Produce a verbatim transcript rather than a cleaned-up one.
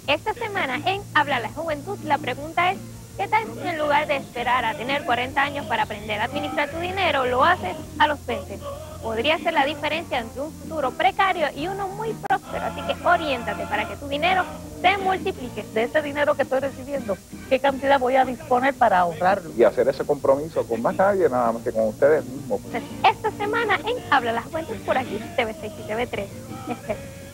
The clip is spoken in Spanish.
Esta semana en Habla la Juventud, la pregunta es, ¿qué tal si en lugar de esperar a tener cuarenta años para aprender a administrar tu dinero, lo haces a los veinte? Podría ser la diferencia entre un futuro precario y uno muy próspero, así que oriéntate para que tu dinero se multiplique. De ese dinero que estoy recibiendo, ¿qué cantidad voy a disponer para ahorrarlo? Y hacer ese compromiso con más nadie, nada más que con ustedes mismos. Esta semana en Habla la Juventud, por aquí, T V seis y T V tres. Espero.